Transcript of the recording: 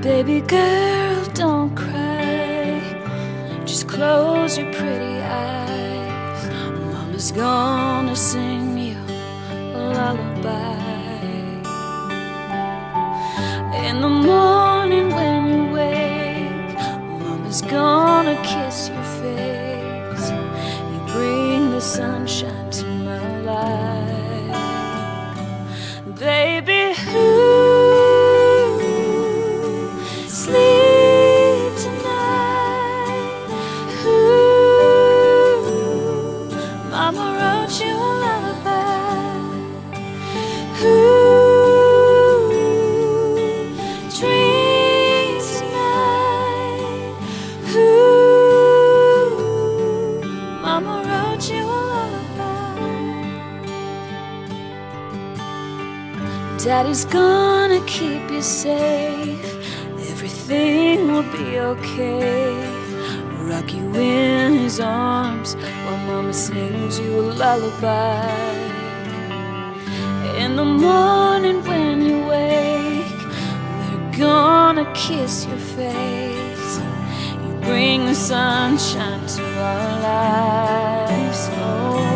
Baby girl, don't cry, just close your pretty eyes. Mama's gonna sing you a lullaby. In the morning when you wake, Mama's gonna kiss your face. You bring the sunshine to my life. Baby, sleep tonight. Mama wrote you a lullaby. Dream tonight. Mama wrote you a lullaby. Daddy's gonna keep you safe. Everything will be okay. Rock you in his arms while Mama sings you a lullaby. In the morning when you wake, we're gonna kiss your face. You bring the sunshine to our lives. Oh.